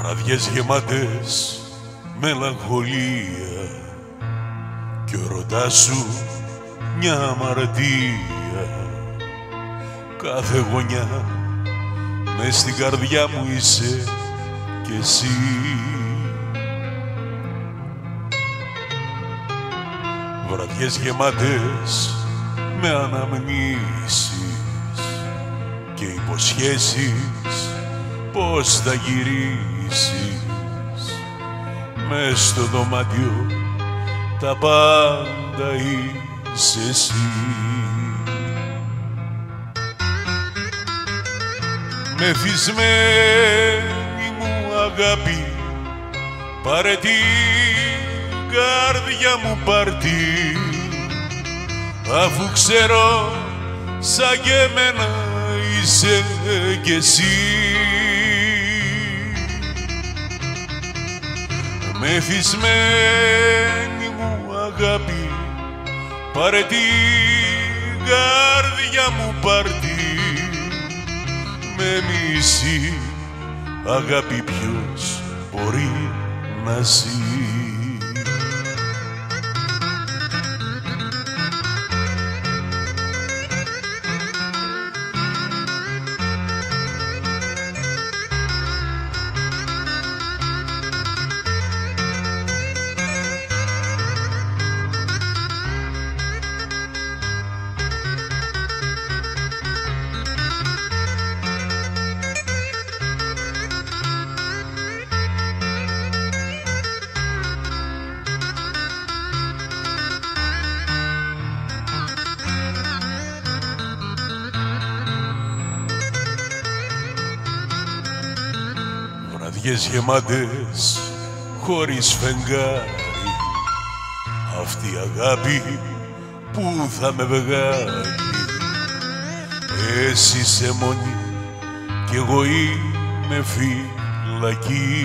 Βραδιές γεμάτες μελαγχολία κι ο ρωτάς σου μια αμαρτία. Κάθε γωνιά μες στην καρδιά μου είσαι κι εσύ. Βραδιές γεμάτες με αναμνήσεις και υποσχέσεις πως θα γυρίσεις. Μες στο δωμάτιο τα πάντα είσαι εσύ. Μεθυσμένη μου αγάπη, πάρε την καρδιά μου πάρτι, αφού ξέρω σαν και εμένα είσαι κι εσύ. Μεθυσμένη μου αγάπη, πάρε την καρδιά μου πάρτι, με μισή αγάπη ποιος μπορεί να ζει. Βραδιές γεμάτες χωρίς φεγγάρι, αυτή η αγάπη που θα με βγάλει. Εσύ είσαι μόνη κι εγώ είμαι φυλακή.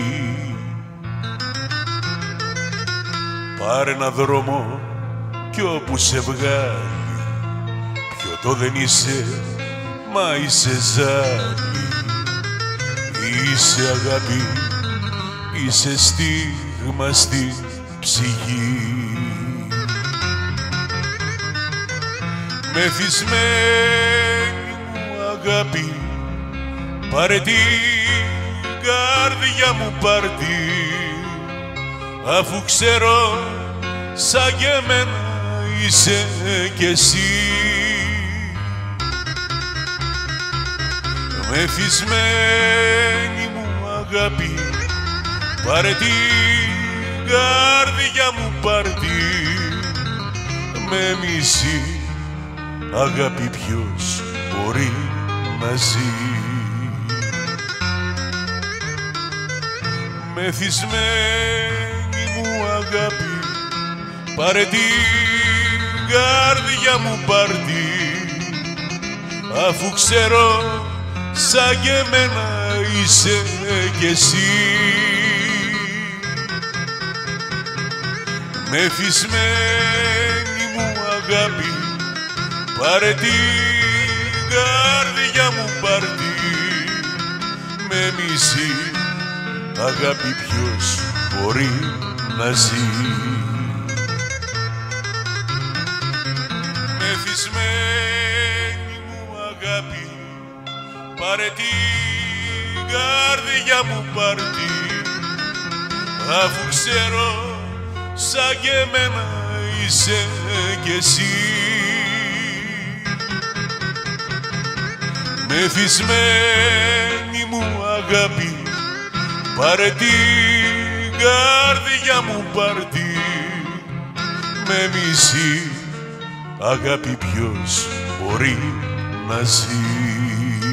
Πάρε ένα δρόμο κι όπου σε βγάλει, πιωτό δεν είσαι, μα είσαι ζάλι. Είσαι αγάπη, είσαι στίγμα στη ψυχή. Μεθυσμένη μου αγάπη, πάρε την καρδιά μου πάρτι, αφού ξέρω σαν και εμένα είσαι κι εσύ. Μεθυσμένη μου αγάπη, πάρε την καρδιά μου πάρτι, με μισή αγάπη ποιος μπορεί να ζει. Μεθυσμένη μου αγάπη, πάρε την καρδιά μου πάρτι, αφού ξέρω σαν και εμένα είσαι κι εσύ. Μεθυσμένη μου αγάπη, πάρε την καρδιά μου πάρτι, με μισή αγάπη ποιος μπορεί να ζει. Μεθυσμένη μου αγάπη, πάρε την καρδιά μου πάρτι, αφού ξέρω σαν και εμένα είσαι κι εσύ. Μεθυσμένη μου αγάπη, πάρε την καρδιά μου πάρτι, με μισή αγάπη ποιος μπορεί να ζει.